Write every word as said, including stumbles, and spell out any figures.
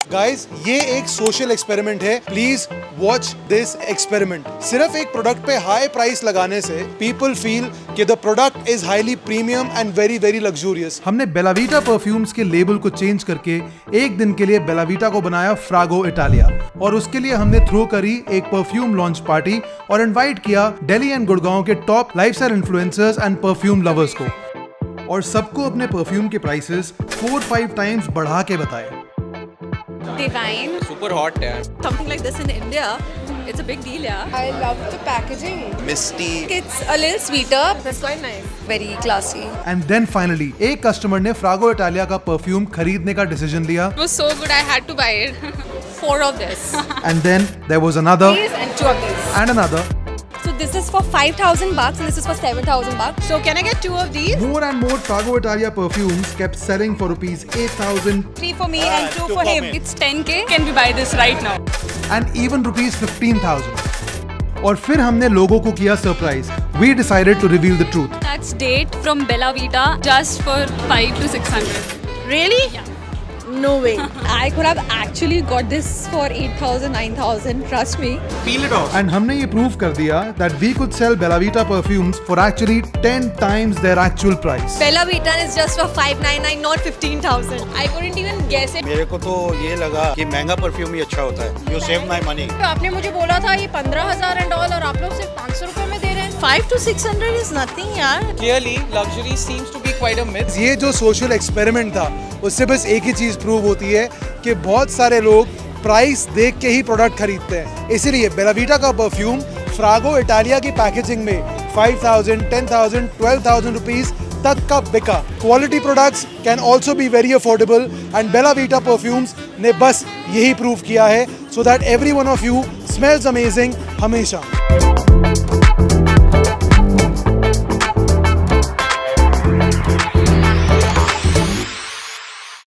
Guys, ये एक social experiment है, प्लीज वॉच दिस एक्सपेरिमेंट। सिर्फ एक प्रोडक्ट पे हाई प्राइस लगाने से पीपल फील कि the product is highly premium and very very luxurious. हमने बेला वीटा परफ्यूम्स के लेबल को चेंज करके एक दिन के लिए बेला वीटा को बनाया फ्रागो इटालिया, और उसके लिए हमने थ्रो करी एक परफ्यूम लॉन्च पार्टी और इनवाइट किया दिल्ली एंड गुड़गांव के top lifestyle influencers and perfume lovers को, और सबको अपने परफ्यूम के प्राइसेस फोर फाइव टाइम्स बढ़ा के बताए। Divine. Super hot, yeah. Something like this in India, it's a big deal, yeah. I love the packaging. Misty. It's a little sweeter. That's quite nice. Very classy. And then finally, एक customer ने Frago Italia का perfume खरीदने का decision लिया। It was so good, I had to buy it. Four of this. And then there was another. These and two of these. And another. So this is for five thousand bucks and this is for seven thousand bucks. So can I get two of these? More and more Frago Italia perfumes kept selling for rupees eight thousand. Three for me and two, two for for him. me. It's ten K. Can we buy this right now? And even rupees fifteen thousand. और फिर हमने लोगों को किया surprise. We decided to reveal the truth. That's date from Bella Vita just for five to six hundred. Really? Yeah. No way. I could have actually got this for eight thousand, nine thousand. Trust me. Peel it off. And हमने ये prove कर दिया that we could sell Bella Vita perfumes for actually ten times their actual price. Bella Vita is just for five ninety-nine, not fifteen thousand. I couldn't even guess it. मेरे को तो ये लगा कि महंगा परफ्यूम ही अच्छा होता है. You save my money. तो आपने मुझे बोला था ये पंद्रह हजार एंड ऑल, और आप लोग सिर्फ पाँच सौ रुपए में दे रहे हैं. Five to six hundred is nothing, यार. Clearly, luxury seems to be quite a myth. ये जो सोशल एक्सपेरिमेंट था, उससे बस एक ही चीज प्रूव होती है कि बहुत सारे लोग प्राइस देख के ही प्रोडक्ट खरीदते हैं। इसीलिए बेला वीटा का परफ्यूम फ्रागो इटालिया की पैकेजिंग में five thousand, ten thousand, twelve thousand rupees तक का बिका। Quality products can also be very affordable and Bella Vita perfumes ने बस यही प्रूव किया है, so that every one of you smells amazing हमेशा।